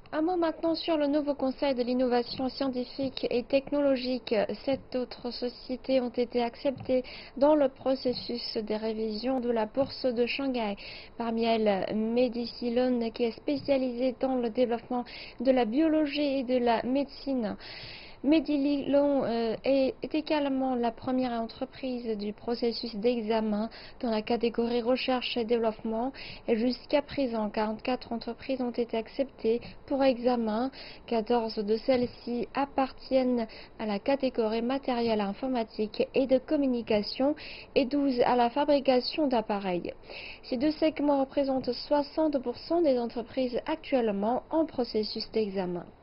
Un mot maintenant sur le nouveau Conseil de l'innovation scientifique et technologique. 7 autres sociétés ont été acceptées dans le processus des révisions de la bourse de Shanghai. Parmi elles, Medicilon, qui est spécialisée dans le développement de la biologie et de la médecine. Medililon est également la première entreprise du processus d'examen dans la catégorie recherche et développement et jusqu'à présent 44 entreprises ont été acceptées pour examen. 14 de celles-ci appartiennent à la catégorie matériel informatique et de communication et 12 à la fabrication d'appareils. Ces deux segments représentent 60% des entreprises actuellement en processus d'examen.